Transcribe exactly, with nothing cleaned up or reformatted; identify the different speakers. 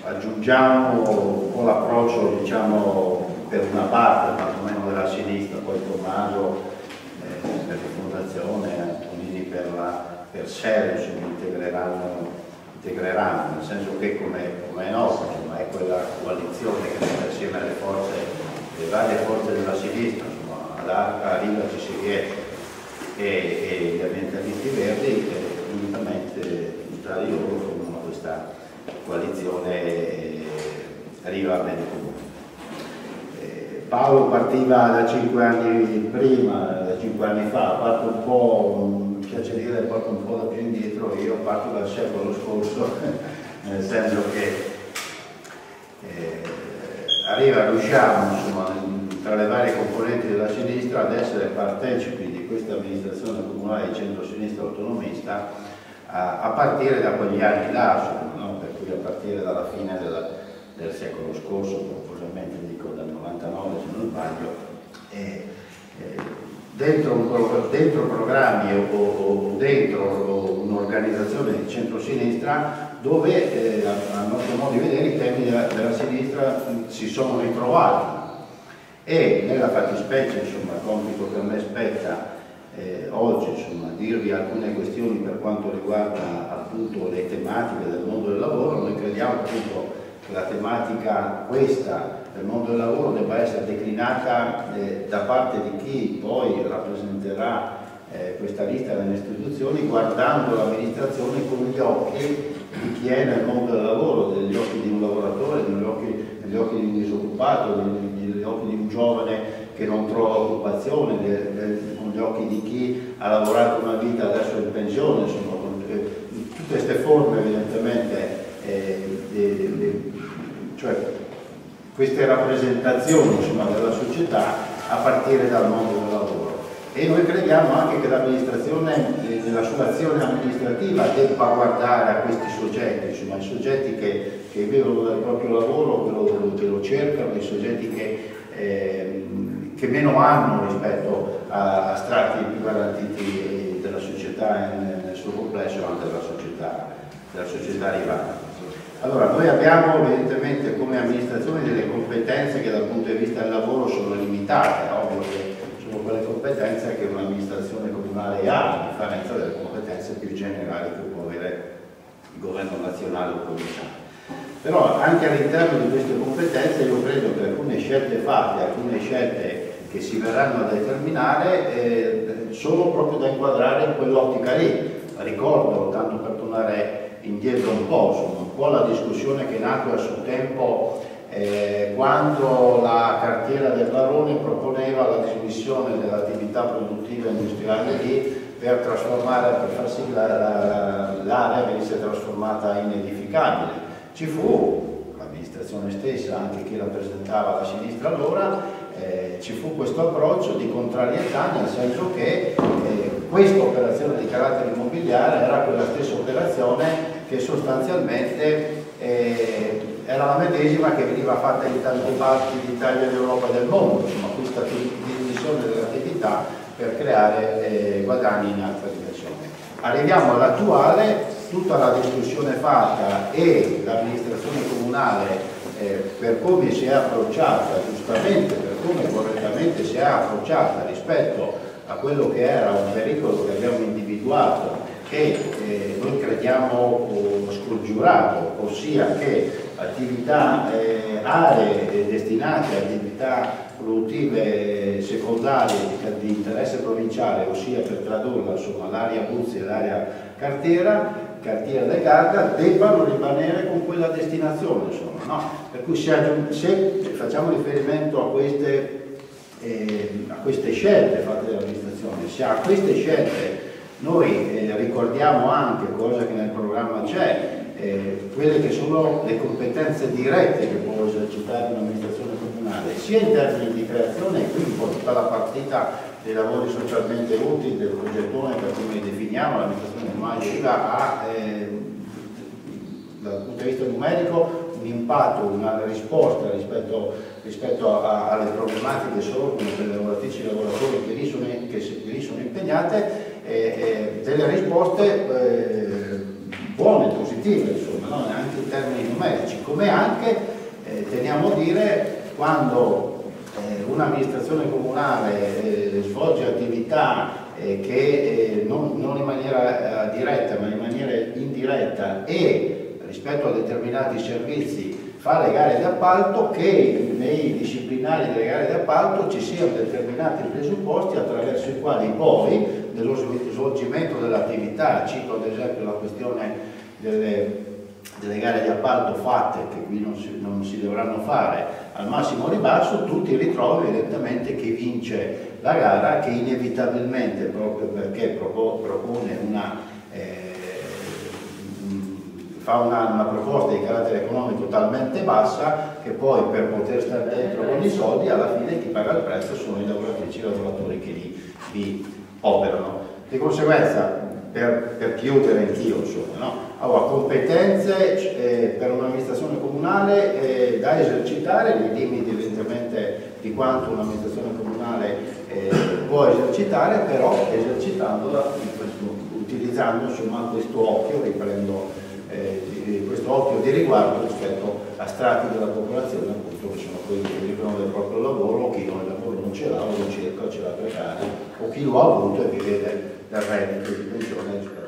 Speaker 1: aggiungiamo un po' l'approccio, diciamo, per una parte, ma almeno della sinistra, poi Tommaso eh, per la fondazione, Antonini per, la, per sé, insomma, integreranno, integreranno, nel senso che come, come è noto, insomma, è quella coalizione che mette assieme alle forze, le varie forze della sinistra, insomma, ad Riva ci si riesce, e, e gli ambientalisti verdi, eh, unitamente tra di loro formano questa coalizione e arriva a bene comune. Eh, Paolo partiva da cinque anni prima, da cinque anni fa, parto un po', mi piace dire, parto un po' da più indietro, io parto dal secolo scorso, nel senso che eh, arriva, riusciamo, insomma, tra le varie componenti della sinistra ad essere partecipi di questa amministrazione comunale di centro-sinistra autonomista a, a partire da quegli anni là, no? Per cui a partire dalla fine della, del secolo scorso, probabilmente dico dal novantanove se non sbaglio, e, e dentro, un, dentro programmi o, o dentro un'organizzazione di centro-sinistra dove eh, a, a nostro modo di vedere i temi della, della sinistra si sono ritrovati. E nella fattispecie, insomma, il compito che a me spetta eh, oggi, insomma, dirvi alcune questioni per quanto riguarda appunto le tematiche del mondo del lavoro. Noi crediamo appunto che la tematica questa del mondo del lavoro debba essere declinata eh, da parte di chi poi rappresenterà eh, questa lista delle istituzioni, guardando l'amministrazione con gli occhi di chi è nel mondo del lavoro, degli occhi di un lavoratore, degli occhi, degli occhi di un disoccupato, degli, degli occhi di un giovane che non trova occupazione, de, de, con gli occhi di chi ha lavorato una vita adesso in pensione, insomma, con, eh, tutte queste forme evidentemente, eh, de, de, cioè queste rappresentazioni, insomma, della società a partire dal mondo del lavoro. E noi crediamo anche che l'amministrazione, nella sua azione amministrativa, debba guardare a questi soggetti, insomma, i soggetti che, che vivono del proprio lavoro, che lo, che lo cercano, i soggetti che, eh, che meno hanno rispetto a, a strati più garantiti della società nel, nel suo complesso, anche della società, della società rivana. Allora, noi abbiamo evidentemente come amministrazione delle competenze che dal punto di vista del lavoro sono limitate, ovvio che sono quelle competenze che un'amministrazione comunale ha, a differenza delle competenze più generali che può avere il governo nazionale o provinciale. Però anche all'interno di queste competenze io credo che alcune scelte fatte, alcune scelte che si verranno a determinare eh, sono proprio da inquadrare in quell'ottica lì. Ricordo, tanto per tornare indietro un po', insomma, un po' la discussione che è nata a suo tempo Eh, quando la cartiera del Varone proponeva la dismissione dell'attività produttiva industriale lì per trasformare, per far sì che l'area venisse trasformata in edificabile. Ci fu l'amministrazione stessa, anche chi rappresentava la sinistra allora, eh, ci fu questo approccio di contrarietà, nel senso che eh, questa operazione di carattere immobiliare era quella stessa operazione che sostanzialmente eh, era la medesima che veniva fatta in tante parti d'Italia, d'Europa e del mondo, insomma, questa divisione dell'attività per creare eh, guadagni in altra dimensione. Arriviamo all'attuale, tutta la discussione fatta e l'amministrazione comunale eh, per come si è approcciata, giustamente, per come correttamente si è approcciata rispetto a quello che era un pericolo che abbiamo individuato che eh, noi crediamo oh, scongiurato, ossia che attività, eh, aree destinate a attività produttive secondarie di, di interesse provinciale, ossia per tradurla, insomma, l'area Buzzi e l'area cartiera, cartiera del Garda, debbano rimanere con quella destinazione, insomma, no? Per cui se, se facciamo riferimento a queste, eh, a queste scelte fatte dall'amministrazione, se a queste scelte noi eh, ricordiamo anche, cosa che nel programma c'è, eh, quelle che sono le competenze dirette che può esercitare un'amministrazione comunale, sia in termini di creazione, e qui un po' tutta la partita dei lavori socialmente utili, del progettone, per come li definiamo, l'amministrazione comunale arriva a, eh, dal punto di vista numerico, un impatto, una risposta rispetto, rispetto a, a, alle problematiche solo come per le lavoratrici e i lavoratori che lì sono, che, che lì sono impegnate, eh, eh, delle risposte eh, buone, positive, insomma, no? Anche in termini numerici, come anche eh, teniamo a dire quando eh, un'amministrazione comunale eh, svolge attività eh, che eh, non, non in maniera eh, diretta ma in maniera indiretta e rispetto a determinati servizi fa le gare di appalto, che nei disciplinari delle gare di appalto ci siano determinati presupposti attraverso i quali poi nello svolgimento dell'attività, cito ad esempio la questione delle, delle gare di appalto fatte, che qui non si, non si dovranno fare al massimo ribasso, tu ti ritrovi evidentemente che vince la gara, che inevitabilmente, proprio perché propone una eh, fa una, una proposta di carattere economico talmente bassa che poi per poter stare dentro con i soldi alla fine chi paga il prezzo sono i lavoratrici e i lavoratori che lì, lì operano. Di conseguenza, per, per chiudere anch'io, insomma, no? Allora, competenze eh, per un'amministrazione comunale eh, da esercitare nei limiti evidentemente di quanto un'amministrazione comunale eh, può esercitare, però esercitandola, utilizzando insomma questo occhio, riprendo Eh, di, questo occhio di riguardo rispetto a strati della popolazione appunto che sono quelli che vivono del proprio lavoro, o chi non, il lavoro non ce l'ha o lo cerca o ce l'ha precario, o chi lo ha avuto e vive del reddito di pensione